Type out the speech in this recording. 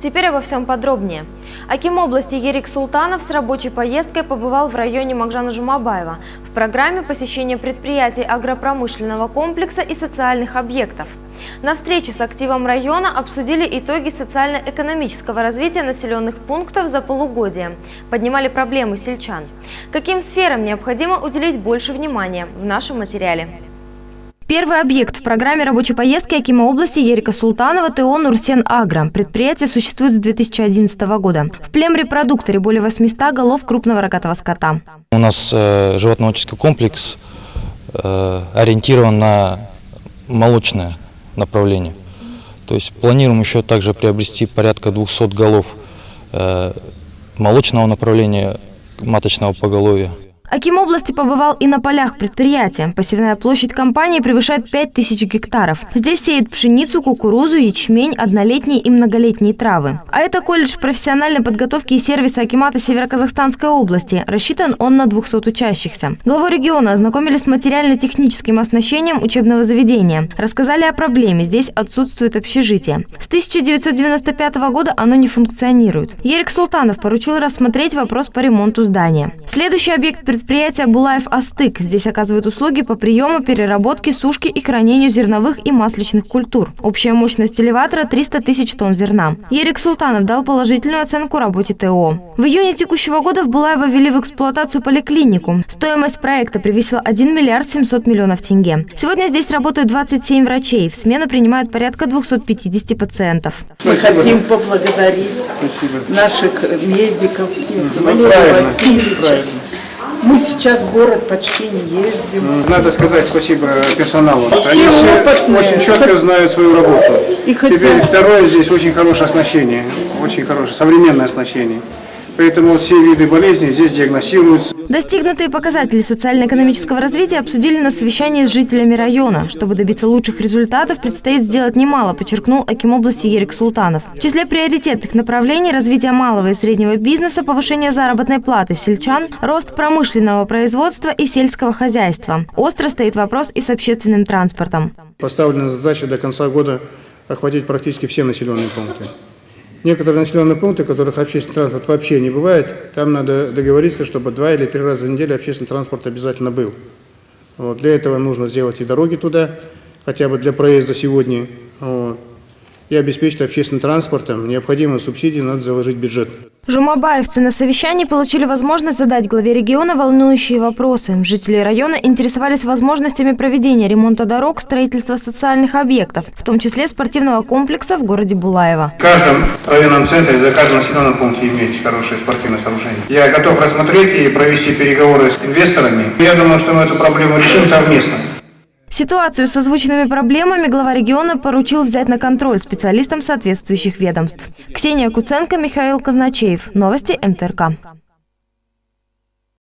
Теперь обо всем подробнее. Аким области Ерик Султанов с рабочей поездкой побывал в районе Мағжана Жұмабаева в программе посещения предприятий агропромышленного комплекса и социальных объектов. На встрече с активом района обсудили итоги социально-экономического развития населенных пунктов за полугодие, поднимали проблемы сельчан. Каким сферам необходимо уделить больше внимания в нашем материале. Первый объект в программе рабочей поездки акима области Ерика Султанова ТО «Нурсен Агро». Предприятие существует с 2011 года. В племрепродукторе более 800 голов крупного рогатого скота. У нас животноводческий комплекс ориентирован на молочное направление. То есть планируем еще также приобрести порядка 200 голов молочного направления, маточного поголовья. Аким области побывал и на полях предприятия. Посевная площадь компании превышает 5000 гектаров. Здесь сеют пшеницу, кукурузу, ячмень, однолетние и многолетние травы. А это колледж профессиональной подготовки и сервиса акимата Северо-Казахстанской области. Рассчитан он на 200 учащихся. Главу региона ознакомили с материально-техническим оснащением учебного заведения. Рассказали о проблеме. Здесь отсутствует общежитие. С 1995 года оно не функционирует. Ерик Султанов поручил рассмотреть вопрос по ремонту здания. Следующий объект предприятия Булаев-Астык. Здесь оказывают услуги по приему, переработке, сушке и хранению зерновых и масличных культур. Общая мощность элеватора – 300 тысяч тонн зерна. Ерик Султанов дал положительную оценку работе ТО. В июне текущего года в Булаево ввели в эксплуатацию поликлинику. Стоимость проекта превысила 1 миллиард 700 миллионов тенге. Сегодня здесь работают 27 врачей. В смену принимают порядка 250 пациентов. Мы хотим поблагодарить наших медиков всех, Валерия Васильевича. Мы сейчас в город почти не ездим. Надо сказать спасибо персоналу. Они все очень четко знают свою работу. Теперь второе, здесь очень хорошее оснащение, очень хорошее современное оснащение. Поэтому все виды болезней здесь диагностируются. Достигнутые показатели социально-экономического развития обсудили на совещании с жителями района. Чтобы добиться лучших результатов, предстоит сделать немало, подчеркнул аким области Ерик Султанов. В числе приоритетных направлений развития малого и среднего бизнеса, повышение заработной платы сельчан, рост промышленного производства и сельского хозяйства. Остро стоит вопрос и с общественным транспортом. Поставлена задача до конца года охватить практически все населенные пункты. Некоторые населенные пункты, в которых общественный транспорт вообще не бывает, там надо договориться, чтобы 2 или 3 раза в неделю общественный транспорт обязательно был. Вот. Для этого нужно сделать и дороги туда, хотя бы для проезда сегодня, вот. И обеспечить общественным транспортом необходимые субсидии, надо заложить в бюджет. Жумабаевцы на совещании получили возможность задать главе региона волнующие вопросы. Жители района интересовались возможностями проведения ремонта дорог, строительства социальных объектов, в том числе спортивного комплекса в городе Булаево. В каждом районном центре, за каждым населенном пункте иметь хорошее спортивное сооружение. Я готов рассмотреть и провести переговоры с инвесторами. Я думаю, что мы эту проблему решим совместно. Ситуацию с озвученными проблемами глава региона поручил взять на контроль специалистам соответствующих ведомств. Ксения Куценко, Михаил Казначеев. Новости МТРК.